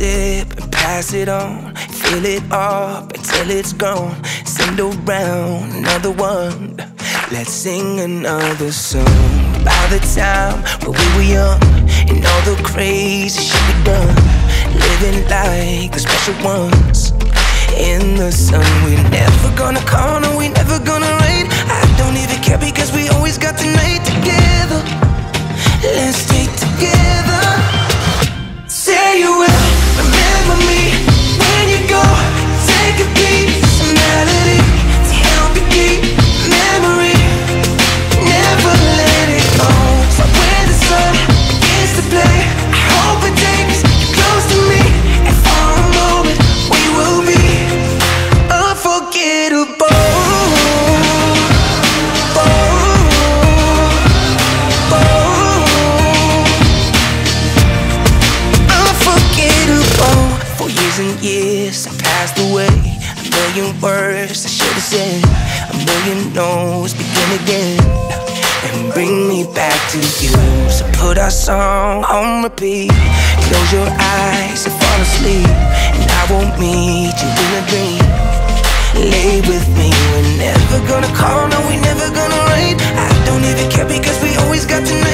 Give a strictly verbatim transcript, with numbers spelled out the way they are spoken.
sip and pass it on. Fill it up until it's gone. Send around another one. Let's sing another song. By the time when we were young, and all the crazy shit we done, living like the special ones. In the sun, we're never gonna call, no, we never gonna rain. I don't even care because we always got tonight together. Let's stay together. Say you will remember me when you go. Take a piece of melody to help you keep memory. Never let it go. So when the sun begins to play, I hope it takes you close to me, and for a moment we will be unforgettable. And years have passed away. A million words I should have said. A million no's begin again and bring me back to you. So put our song on repeat. Close your eyes and fall asleep, and I won't meet you in a dream. Lay with me, we're never gonna call, no, we never gonna rain. I don't even care because we always got tonight.